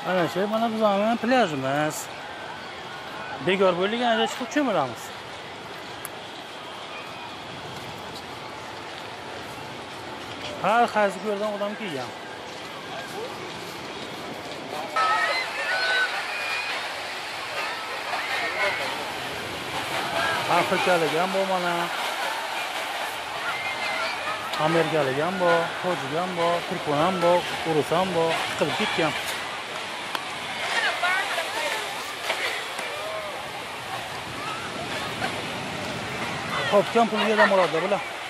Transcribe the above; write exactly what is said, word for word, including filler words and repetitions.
Ana shu mana bizning plyajimiz. Bekor bo'lganida chiqib cho'milamiz. Har qaysi ko'rdan odam kelgan. Afrikalik ham bor mana. Amerikalik ham bor, tojik ham bor, turkman ham bor, rus ham bor, qilib ketgan. Topgan puliga dam oladi bular.